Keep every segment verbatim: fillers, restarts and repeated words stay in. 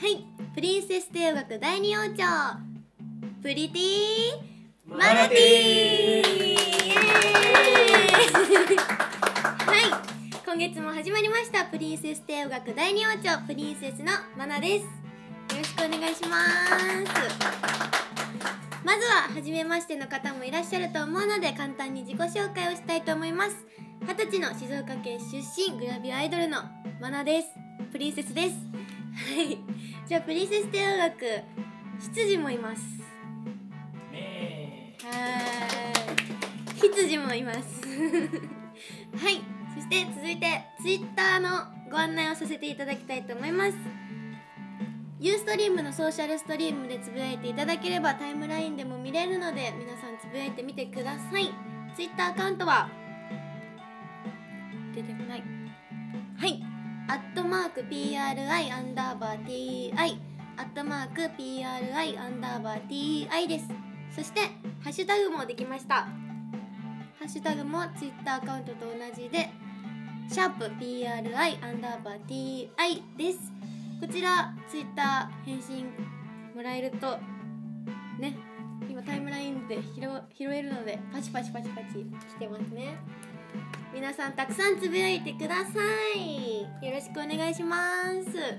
、プリンセス帝王学第二王朝プリティマナティー、イエーイはい、今月も始まりましたプリンセス帝王学第二王朝プリンセスのマナです。よろしくお願いします。まずは初めましての方もいらっしゃると思うので簡単に自己紹介をしたいと思います。はたちの静岡県出身グラビアアイドルのマナです。プリンセスです。はい、じゃあプリンセス帝王学執事もいますね。はい羊もいますはい、そして続いてツイッターのご案内をさせていただきたいと思います。ユーストリームのソーシャルストリームでつぶやいていただければタイムラインでも見れるので皆さんつぶやいてみてください。ツイッターアカウントは出てこない。はい、アットマーク ピーアールアイ アンダーバー ティーアイ アットマーク ピーアールアイ アンダーバー ティーアイ です。そしてハッシュタグもできました。ハッシュタグもツイッターアカウントと同じでシャープ ピーアールアイ アンダーバー ティーアイ です。こちらツイッター返信もらえるとね、今タイムラインで拾拾えるのでパチパチパチパチ来てますね。皆さんたくさんつぶやいてください。よろしくお願いします。はい、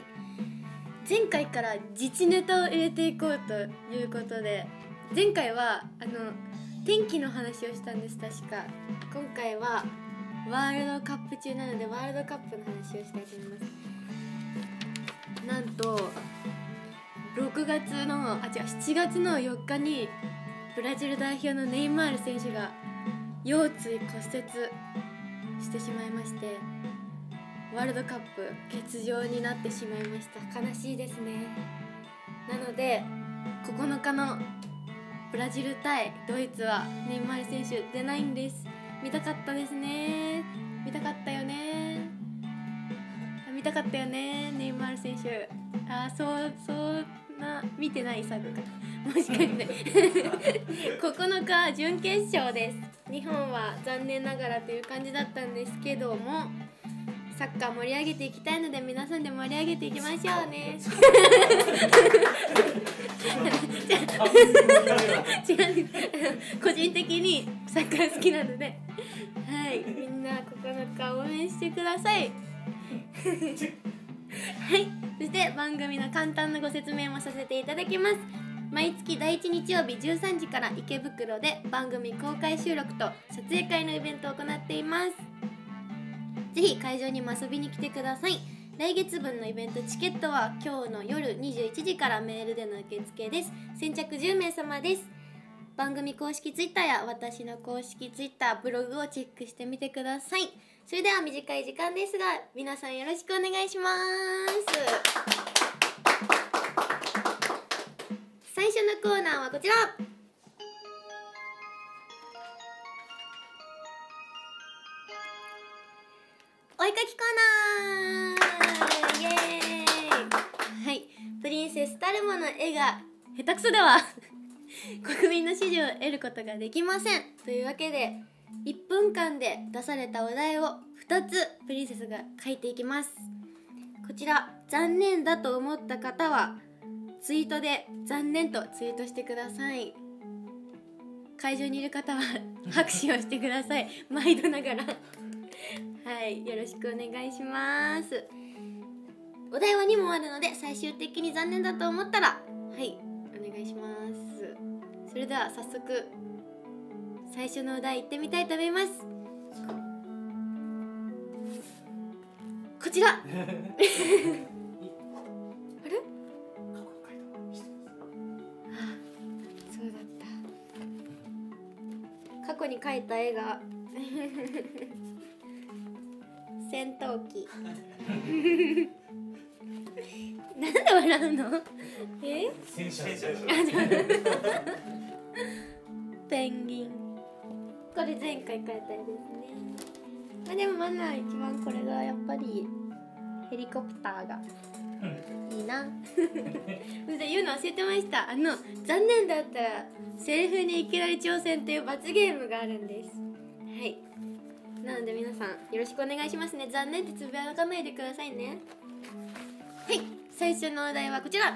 前回から自治ネタを入れていこうということで、前回はあの天気の話をしたんです確か。今回はワールドカップ中なのでワールドカップの話をしたいと思います。なんとろくがつのあ違うしちがつのよっかにブラジル代表のネイマール選手が腰椎骨折してしまいまして、ワールドカップ欠場になってしまいました。悲しいですね。なのでここのかのブラジル対ドイツはネイマール選手出ないんです。見たかったですね。見たかったよね。見たかったよね、ネイマール選手。あー、そうそんな見てないサッカーもしかしてここのか準決勝です。日本は残念ながらという感じだったんですけども、サッカー盛り上げていきたいので皆さんで盛り上げていきましょうね違う個人的にサッカー好きなので、はい、みんなここのか応援してくださいはい、そして番組の簡単なご説明もさせていただきます。毎月だいいち日曜日じゅうさんじから池袋で番組公開収録と撮影会のイベントを行っています。ぜひ会場にも遊びに来てください。来月分のイベントチケットは今日の夜にじゅういちじからメールでの受付です。先着じゅうめい様です。番組公式ツイッターや私の公式ツイッターブログをチェックしてみてください。それでは短い時間ですが皆さんよろしくお願いします。最初のコーナーはこちら、お絵かきコーナー、イエーイ。はい、プリンセスたるもの絵が下手くそでは国民の支持を得ることができません。というわけでいっぷんかんで出されたお題をふたつプリンセスが書いていきます。こちら残念だと思った方はツイートで残念とツイートしてください。会場にいる方は拍手をしてください毎度ながらはい、よろしくお願いします。お題はに問あるので最終的に残念だと思ったらはいお願いします。それでは早速最初のお題いってみたいと思います。こちらあれそうだった。過去に描いた絵が戦闘機なんで笑うのえペンギン、これ前回描いた絵ですね。まあでもまだ一番これがやっぱりヘリコプターがいいな言うの忘れてました。あの残念だったらセリフにいきなり挑戦という罰ゲームがあるんです。はい、なので皆さんよろしくお願いしますね。残念ってつぶやかないでくださいね。 、最初のお題はこちら。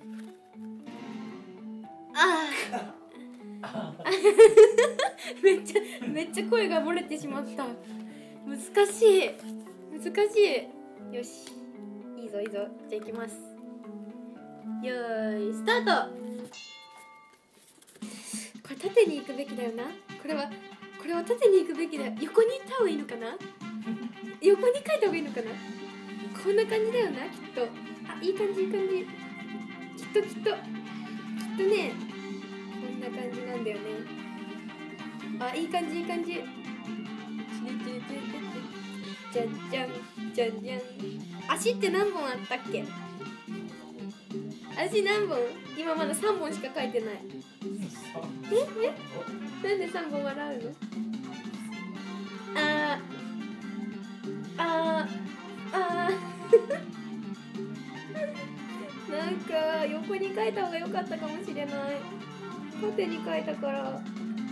ああめっちゃめっちゃ声が漏れてしまった。難しい難しい。よし、いいぞいいぞ。じゃあいきます。よーいスタート。これ縦に行くべきだよな。これはこれは縦に行くべきだよ。横に行った方がいいのかな。横に書いた方がいいのかな。こんな感じだよな、きっと。あ、いい感じいい感じ。きっときっときっとね、こんな感じなんだよね。あ、いい感じいい感じ。じゃんじゃんじゃんじゃん。足って何本あったっけ。足何本。今まださんぼんしか書いてない。ええ、なんでさんぼん笑うの。あーあーあーなんか横に書いた方が良かったかもしれない。縦に書いたからなんか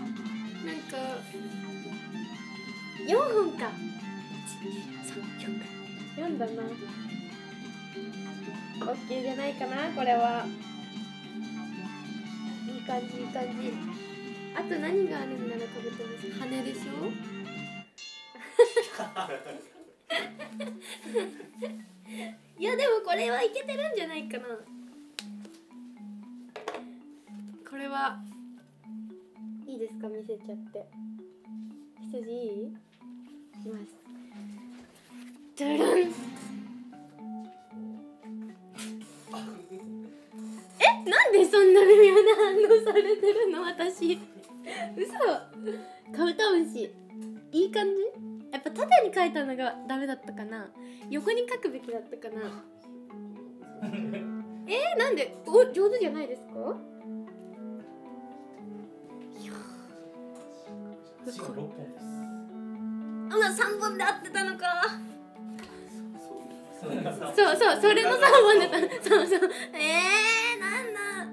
よんほんか。よんだな。オッケーじゃないかな、これは。いい感じいい感じ。あと何があるんだろう、カブトムシ。羽でしょいやでもこれはいけてるんじゃないかな。これはいいですか、見せちゃって。羊いい？いきます。ドゥルン。え、なんでそんな微妙な反応されてるの私。嘘。カブトムシいい感じ。やっぱ縦に書いたのがダメだったかな。横に書くべきだったかな。えー、なんで。お、上手じゃないですか。いやー、あらさんぼんで合ってたのか。そうそう、それのさんぼんでた。そうそう。えー、なんだ。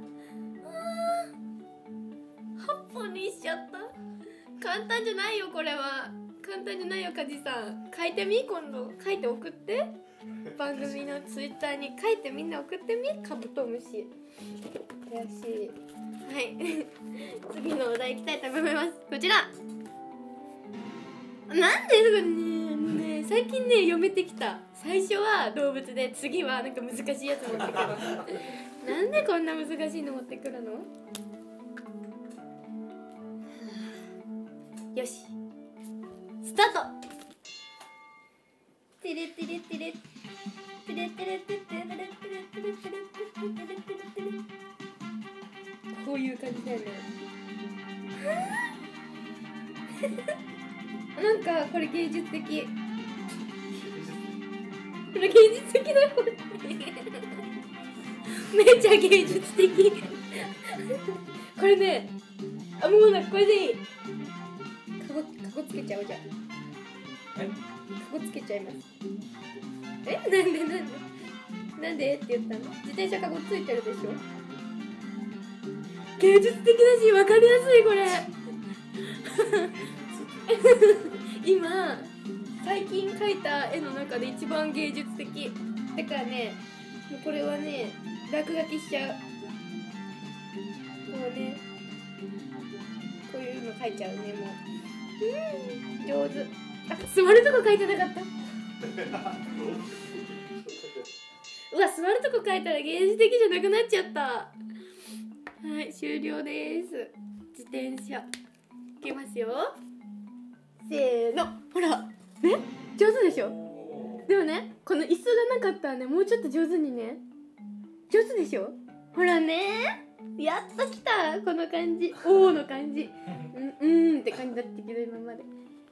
はっぽんにしちゃった。簡単じゃないよこれは。簡単じゃないよ、カジさん。書いてみ、今度書いて送って。番組のツイッターに書いてみんな送ってみ。カブトムシ悔しい。はい次のお題いきたいと思います。こちら。なんですかね、ね、最近ね読めてきた。最初は動物で、次はなんか難しいやつ持ってくるなんでこんな難しいの持ってくるの。よしスタート。テレテレテレテレテレテレテレテレテレテレテレテレ。こういう感じだよねなんかこれ芸術的。これ芸術的だよめっちゃ芸術的これね、あ、もうな、これでいい。カゴ、カゴつけちゃおう。じゃあカゴつけちゃいます。え、なんでなんでなんでって言ったの。自転車カゴついてるでしょ。芸術的だし分かりやすいこれ今最近描いた絵の中で一番芸術的だからね。もうこれはね落書きしちゃう。こうね、こういうの描いちゃうね。もううん上手。あ、座るとこ描いてなかったうわ、座るとこ描いたら芸術的じゃなくなっちゃった。はい、終了です。自転車いきますよ。せーの、ほらね、上手でしょ。でもね、この椅子がなかったらね、もうちょっと上手にね。上手でしょ。ほらね、やっと来た。この感じ、おーの感じ。うん、うんって感じだったけど今まで。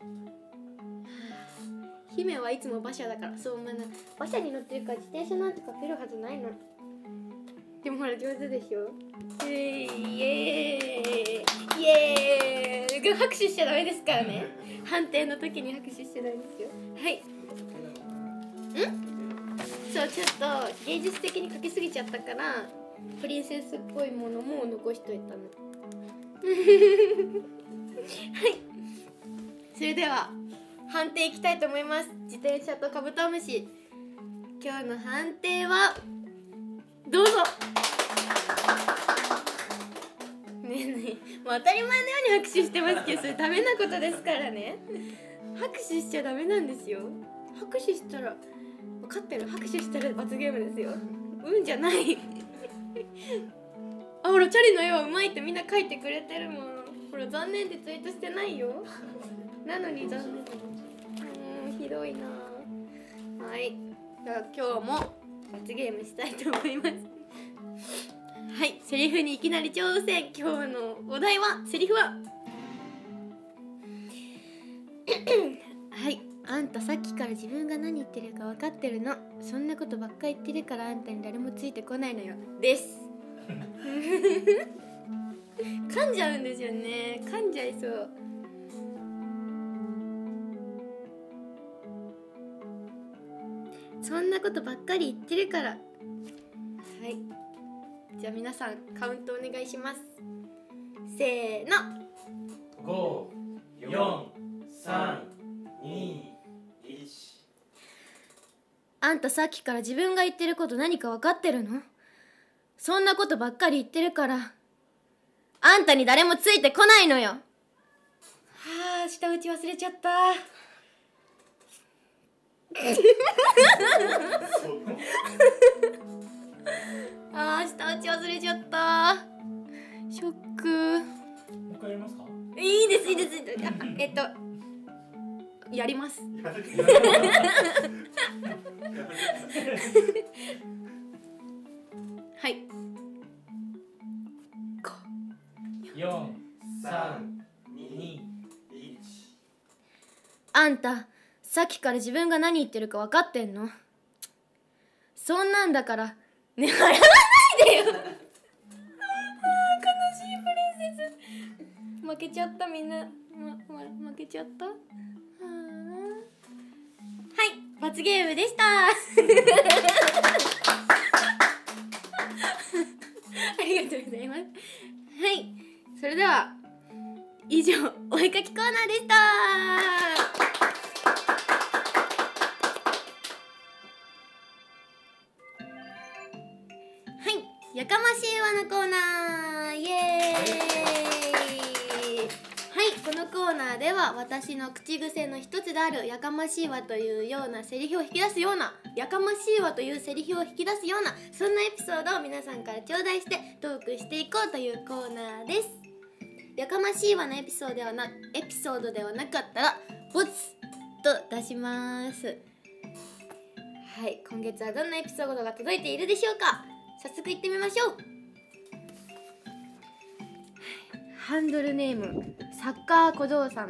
姫はいつも馬車だから、そう思わない。馬車に乗ってるから自転車なんて描けるはずないの。でもほら上手でしょ。イエーイイエーイイエーイ。拍手しちゃダメですからね判定の時に拍手しちゃダメですよ。はい。ん？そう、ちょっと芸術的に描きすぎちゃったからプリンセスっぽいものも残しといたのはいそれでは判定いきたいと思います。自転車とカブトムシ今日の判定はどうぞ。ねえねえ、もう当たり前のように拍手してますけど、それダメなことですからね。拍手しちゃダメなんですよ。拍手したら分かってる。拍手したら罰ゲームですよ。うんじゃないあ、ほらチャリの絵はうまいってみんな描いてくれてるもん。ほら残念ってツイートしてないよ。なのに残念。うーん、ひどいな。はい、じゃあ今日も罰ゲームしたいと思いますはい、セリフにいきなり挑戦。今日のお題は、セリフははい、あんたさっきから自分が何言ってるか分かってるの。そんなことばっか言ってるからあんたに誰もついてこないのよです噛んじゃうんですよね。噛んじゃいそう。そんなことばっかり言ってるから。はい、じゃあ皆さんカウントお願いします。せーの。 ご、よん、さん、に、いち。 あんたさっきから自分が言ってること何か分かってるの？そんなことばっかり言ってるからあんたに誰もついてこないのよ。はあ、舌打ち忘れちゃったあー、舌打ち忘れちゃった。ショック。 もう一回やりますか？ いいですいいです。あ、えっとやりますはい。 よん、さん、に、いち。 あんたさっきから自分が何言ってるか分かってんの？そんなんだからね、笑わないでよあー、悲しいプリンセス。負けちゃったみんな、まま、負けちゃった。ははい、罰ゲームでしたありがとうございます。はい、それでは以上、お絵かきコーナーでした。やかましいわのコーナー、イエーイ。はい、このコーナーでは私の口癖の一つであるやかましいわというようなセリフを引き出すようなやかましいわというセリフを引き出すようなそんなエピソードを皆さんから頂戴してトークしていこうというコーナーです。やかましいわのエピソードではなエピソードではなかったらボツと出します。はい、今月はどんなエピソードが届いているでしょうか。早速行ってみましょう。ハンドルネームサッカー小僧さん。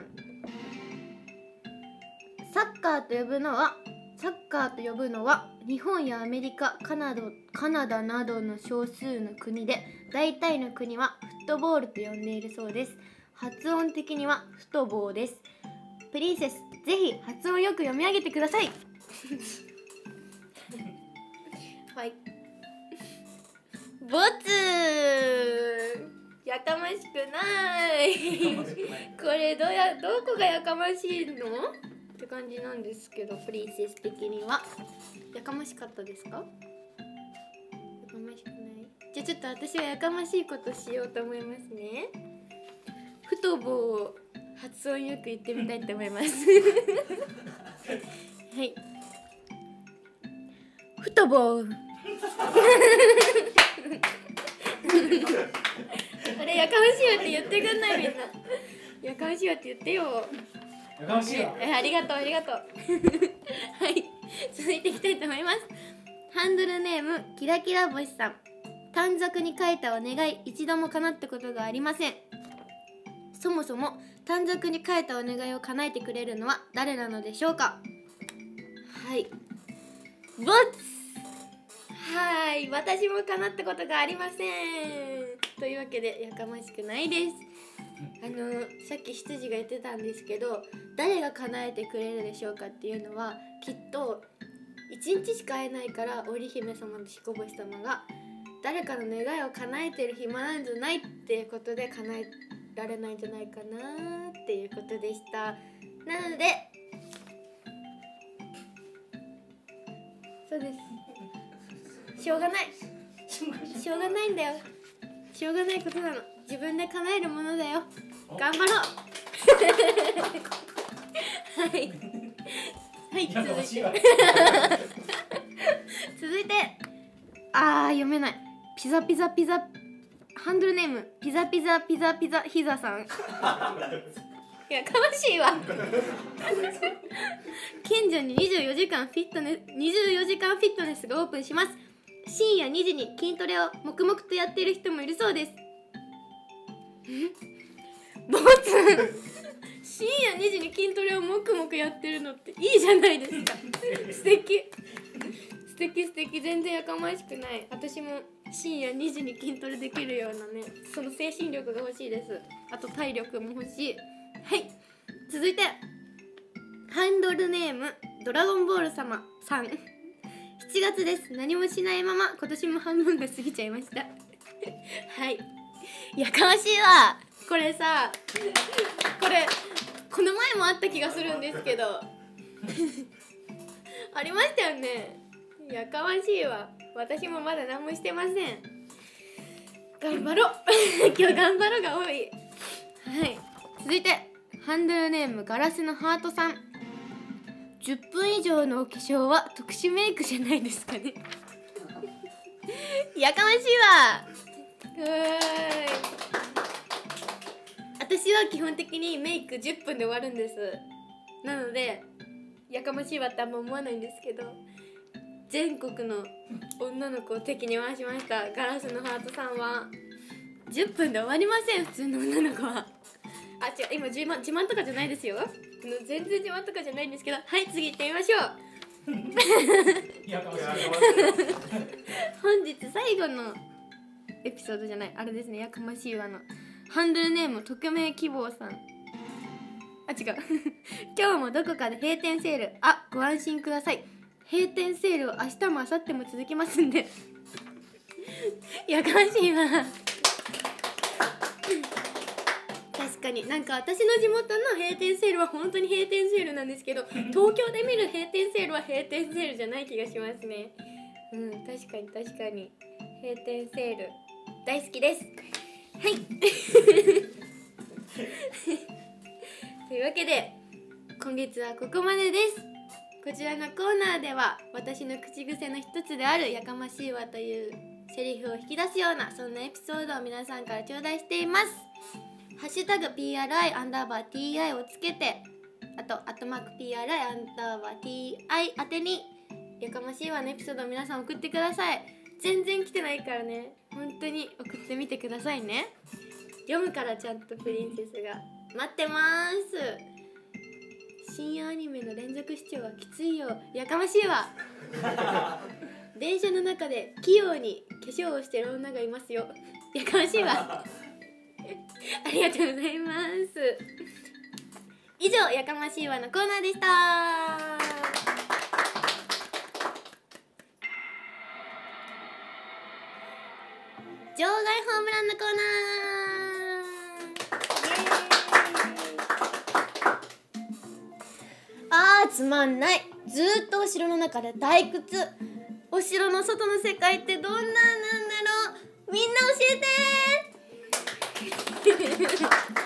サッカーと呼ぶのはサッカーと呼ぶのは日本やアメリカ、カナダ、カナダなどの少数の国で大体の国はフットボールと呼んでいるそうです。発音的にはフトボーです。プリンセス、ぜひ発音よく読み上げてくださいはい、ボツ。やかましくないこれどやどこがやかましいのって感じなんですけど、プリンセス的にはやかましかったですか？やかましくない？じゃあちょっと私はやかましいことしようと思いますね。ふとぼを発音よく言ってみたいと思いますはい、ふとぼあれ、やかましいわって言ってくんないみんな。やかましいわって言ってよ。 やかましいわ。 え、ありがとうありがとうはい、続いていきたいと思います。ハンドルネームキラキラ星さん。短冊に書いたお願い、一度も叶ったことがありません。そもそも短冊に書いたお願いを叶えてくれるのは誰なのでしょうか？はい、ボツ。はい、私も叶ったことがありません。というわけでやかましくないです。あのさっき執事が言ってたんですけど、誰が叶えてくれるでしょうかっていうのはきっといちにちしか会えないから、織姫様と彦星様が誰かの願いを叶えてる暇なんじゃないっていうことで叶えられないんじゃないかなっていうことでした。なのでそそうですしょうがないしょうがないんだよしょうがないことなの自分で叶えるものだよ頑張ろうはいはい続いて続いてあー読めないピザピザピザハンドルネームピザピザピザピザヒザさんいやかましいわ近所ににじゅうよじかんフィットネスにじゅうよじかんフィットネスがオープンします深夜にじに筋トレを黙々とやっている人もいるそうですボツ深夜にじに筋トレを黙々やってるのっていいじゃないですか素敵素敵素敵全然やかましくない私も深夜にじに筋トレできるようなねその精神力が欲しいですあと体力も欲しいはい続いてハンドルネームドラゴンボール様さんしちがつです何もしないまま今年も半分が過ぎちゃいましたはいやかましいわこれさこれこの前もあった気がするんですけどありましたよねやかましいわ私もまだ何もしてません頑張ろう今日頑張ろうが多いはい続いてハンドルネームガラスのハートさんじゅっぷん以上のお化粧は特殊メイクじゃないですかねやかましいわうーい私は基本的にメイクじゅっぷんで終わるんですなのでやかましいわってあんま思わないんですけど全国の女の子を敵に回しましたガラスのハートさんはじゅっぷんで終わりません普通の女の子はあ違う今自慢自慢とかじゃないですよ全然自慢とかじゃないんですけどはい次行ってみましょうやかましい本日最後のエピソードじゃないあれですねやかましいわのハンドルネーム匿名希望さんあ違う今日もどこかで閉店セールあご安心ください閉店セールは明日も明後日も続きますんでやかましいわ確かになんか私の地元の閉店セールは本当に閉店セールなんですけど東京で見る閉店セールは閉店セールじゃない気がしますねうん確かに確かに閉店セール大好きですはいというわけで今月はここまでです。こちらのコーナーでは私の口癖の一つであるやかましいわというセリフを引き出すようなそんなエピソードを皆さんから頂戴しています。ハッシュタグ ピーアールアイ アンダーバー ティーアイ をつけてあとアットマーク ピーアールアイ アンダーバー ティーアイ 宛てにやかましいわのエピソードを皆さん送ってください。全然来てないからね本当に送ってみてくださいね。読むからちゃんとプリンセスが待ってます。深夜アニメの連続視聴はきついよやかましいわ電車の中で器用に化粧をしてる女がいますよやかましいわありがとうございます。以上やかましいわのコーナーでした。場外ホームランのコーナー。あーつまんない。ずーっとお城の中で退屈。お城の外の世界ってどんなんなんだろう。みんな教えて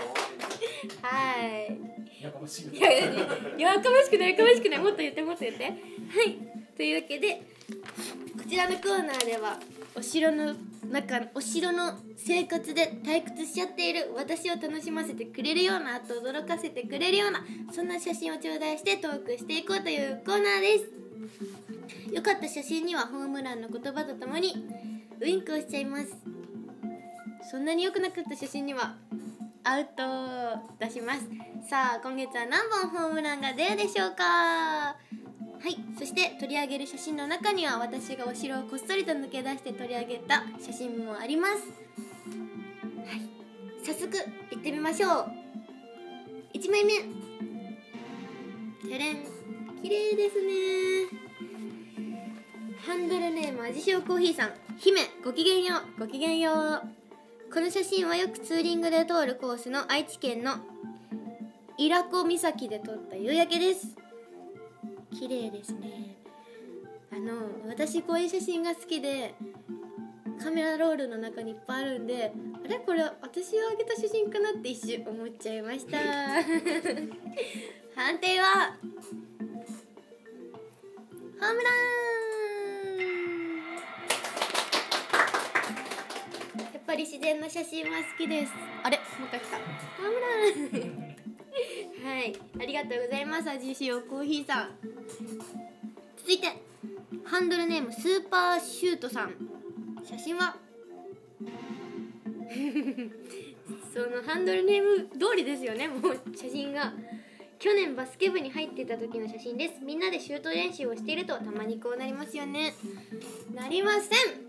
はいやかましい。 いやいややかましくないやかましくないもっと言ってもっと言ってはいというわけでこちらのコーナーではお城の中お城の生活で退屈しちゃっている私を楽しませてくれるようなあと驚かせてくれるようなそんな写真を頂戴してトークしていこうというコーナーです。良かった写真にはホームランの言葉とともにウインクをしちゃいます。そんなに良くなかった写真にはアウトを出します。さあ今月は何本ホームランが出るでしょうか。はいそして取り上げる写真の中には私がお城をこっそりと抜け出して取り上げた写真もあります。はい早速いってみましょう。いちまいめてれん綺麗ですね。ハンドルネーム味塩コーヒーさん姫ごきげんようごきげんよう。この写真はよくツーリングで通るコースの愛知県の伊良湖岬で撮った夕焼けです。綺麗ですね。あのの私こういう写真が好きでカメラロールの中にいっぱいあるんで、あれこれ私が上げた写真かなって一瞬思っちゃいました判定はホームラン。やっぱり自然の写真は好きです。あれもう一回来たホームランはい、ありがとうございます。味塩コーヒーさん。続いてハンドルネームスーパーシュートさん。写真はそのハンドルネーム通りですよね。もう写真が去年バスケ部に入っていた時の写真です。みんなでシュート練習をしているとたまにこうなりますよね。なりません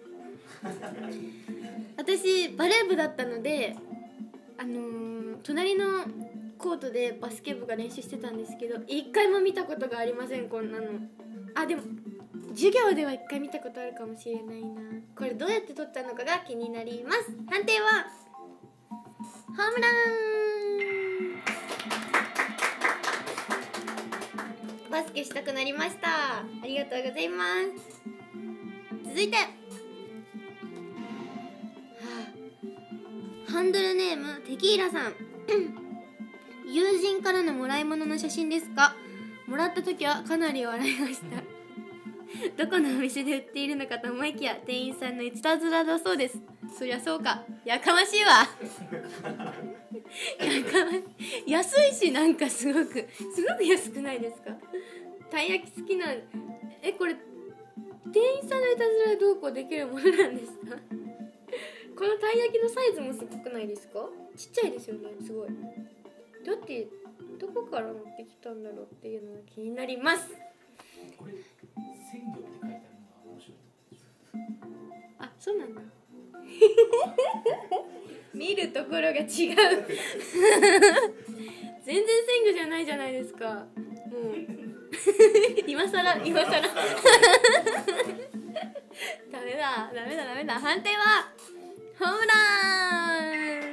私バレー部だったので、あのー、隣のコートでバスケ部が練習してたんですけど、一回も見たことがありません。こんなの。あ、でも授業では一回見たことあるかもしれないな。これどうやって撮ったのかが気になります。判定はホームラン。バスケしたくなりました。ありがとうございます。続いて、はあ、ハンドルネームテキーラさん友人からのもらい物の写真ですか？もらった時はかなり笑いましたどこのお店で売っているのかと思いきや店員さんのいたずらだそうです。そりゃそうか、やかましいわやかま安いし、なんかすごくすごく安くないですか？たい焼き好きな、えこれ店員さんのいたずらでどうこうできるものなんですか？このたい焼きのサイズもすごくないですか？ちっちゃいですよね。すごい。だってどこから持ってきたんだろうっていうのが気になります。 これ鮮魚って書いてあるのが面白い。 あ、そうなんだ見るところが違う全然鮮魚じゃないじゃないですか。もう今さら今さらダメだダメだダメだ。判定はホームラン。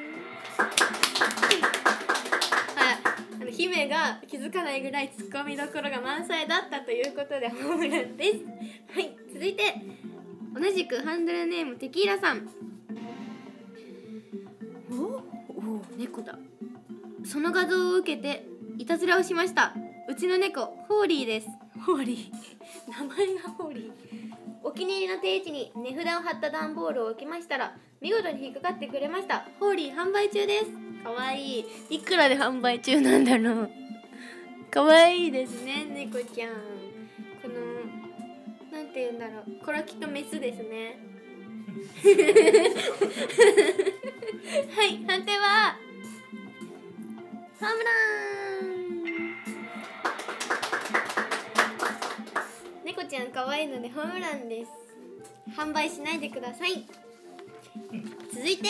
はい、姫が気づかないぐらいツッコミどころが満載だったということでホームランです。はい、続いて同じくハンドルネームテキーラさん。おお、猫だ。その画像を受けていたずらをしました。うちの猫ホーリーです。ホーリー名前がホーリー。お気に入りの定位置に値札を貼った段ボールを置きましたら見事に引っかかってくれました。ホーリー販売中です。かわいい。いくらで販売中なんだろう。かわいいですね、猫ちゃん。このなんて言うんだろう、これはきっとメスですねはい、判定はホームラン。猫ちゃん可愛いのでホームランです。販売しないでください。続いて、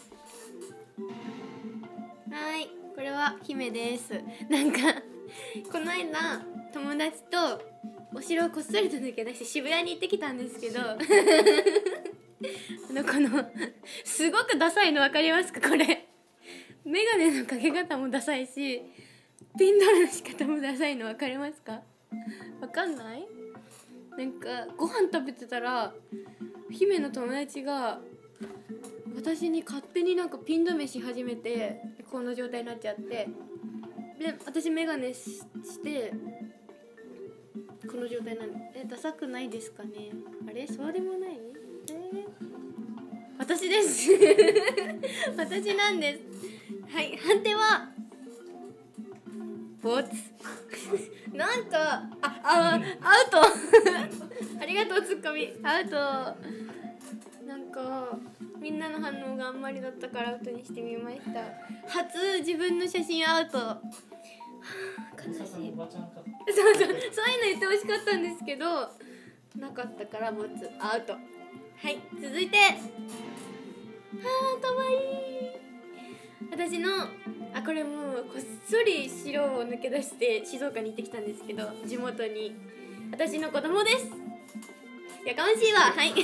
はい、これは姫です。なんかこの間友達とお城をこっそりと抜け出して渋谷に行ってきたんですけどあのこのすごくダサいの分かりますか？これメガネのかけ方もダサいしピンドルの仕方もダサいの分かりますか？分かんない？なんかご飯食べてたら姫の友達が私に勝手になんかピン止めし始めて、この状態になっちゃって、で私メガネ し, してこの状態なんで、えダサくないですかね？あれそうでもない？えー、私です私なんです。はい、判定はボツなんかああアウトありがとうツッコミ。アウト。なんかみんなの反応があんまりだったからアウトにしてみました。初自分の写真アウト悲しい。そうそう、そういうの言ってほしかったんですけどなかったからボツアウト。はい、続いて、あーかわいい。私のあこれもうこっそり城を抜け出して静岡に行ってきたんですけど、地元に私の子供です。やかましいわ。はい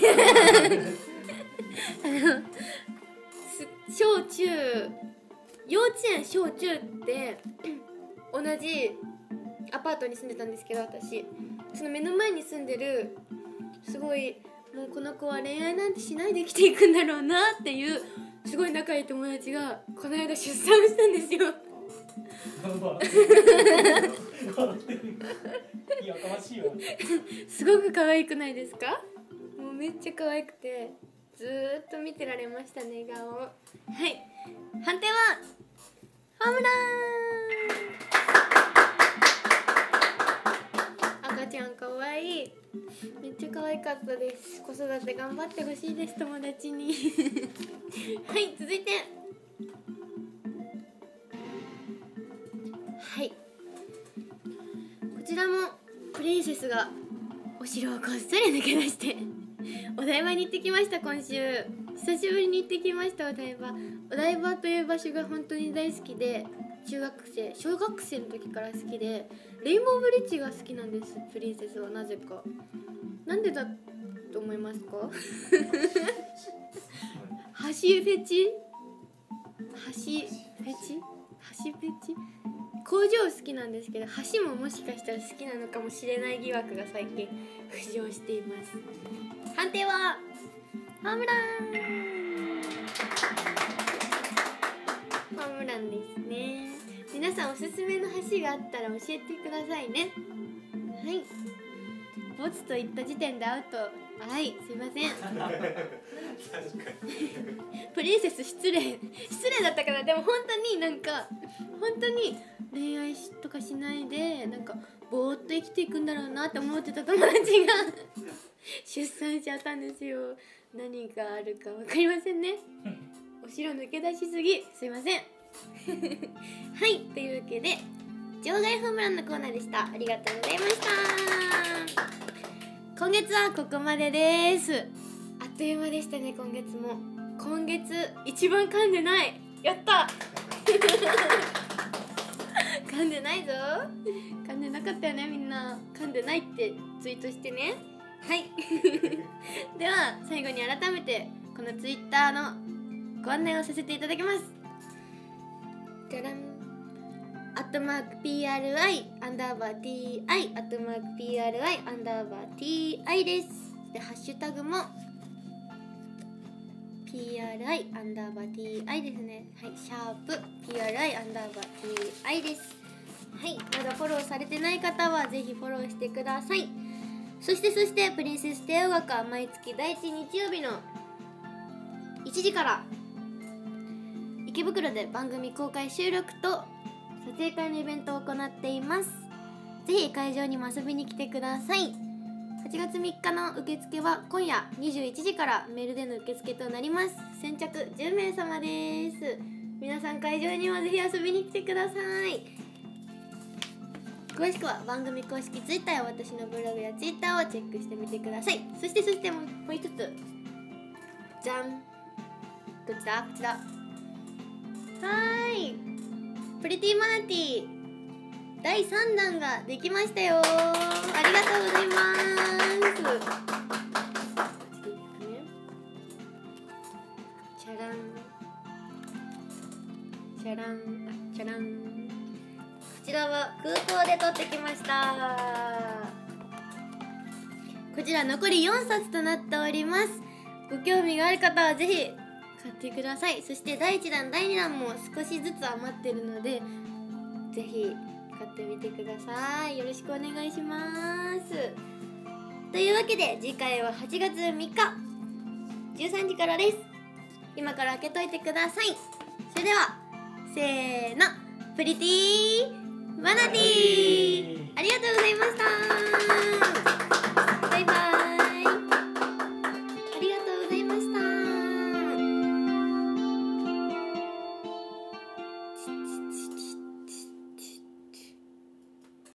あの小中幼稚園小中って同じアパートに住んでたんですけど、私その目の前に住んでるすごいもうこの子は恋愛なんてしないで生きていくんだろうなっていうすごい仲いい友達がこの間出産をしたんですよ。 いや、かましいわ。 すごく可愛くないですか？もうめっちゃ可愛くてずーっと見てられましたね、顔を。はい、判定はホームラン。赤ちゃん可愛い、めっちゃ可愛かったです。子育て頑張ってほしいです、友達に。はい、続いてはい、こちらもプリンセスがお城をこっそり抜け出してお台場に行ってきました。今週久しぶりに行ってきました。お台場お台場という場所が本当に大好きで、中学生小学生の時から好きで、レインボーブリッジが好きなんです、プリンセスは。なぜか。なんでだと思いますか？橋フェチ橋フェチ橋フェチ工場好きなんですけど、橋ももしかしたら好きなのかもしれない疑惑が最近浮上しています。判定はホームラン。ホームランですね。皆さんおすすめの橋があったら教えてくださいね。はい、ボツと言った時点でアウト。はい、すいません。プリンセス失礼失礼だったかな。でも本当になんか本当に恋愛とかしないでなんかぼーっと生きていくんだろうなって思ってた友達が出産しちゃったんですよ。何があるか分かりませんね。お城抜け出しすぎ、すいません。はい、というわけで場外ホームランのコーナーでした。ありがとうございました。今月はここまでです。あっという間でしたね。今月も今月一番噛んでない。やった噛んでないぞ。噛んでなかったよね。みんな噛んでないってツイートしてね。はいでは最後に改めてこのツイッターのご案内をさせていただきます。じゃらん、アットマーク ピーアールアイ アンダーバー ティーアイ アットマーク ピーアールアイ アンダーバー ティーアイ です。でハッシュタグも ピーアールアイ アンダーバー ティーアイ ですね。はい、シャープ ピーアールアイ アンダーバー ティーアイ です。はい、まだフォローされてない方はぜひフォローしてください。そしてそしてプリンセス帝王学は毎月だいいち日曜日のいちじから池袋で番組公開収録と撮影会のイベントを行っています。ぜひ会場にも遊びに来てください。はちがつみっかの受付は今夜にじゅういちじからメールでの受付となります。先着じゅうめいさまです。皆さん会場にもぜひ遊びに来てください。詳しくは番組公式ツイッターや私のブログやツイッターをチェックしてみてください。そしてそしてもう一つ、じゃん、どっちだこっちだ。はーい、プリティマナティだいさんだんができましたよ。ありがとうございます。チャランチャランチャラン。こちらは空港で撮ってきました。こちら残りよんさつとなっております。ご興味がある方はぜひ買ってください。そしてだいいちだんだいにだんも少しずつ余ってるのでぜひ買ってみてください。よろしくお願いします。というわけで次回ははちがつみっかじゅうさんじからです。今から開けといてください。それではせーの、プリティマナティー、ありがとうございました。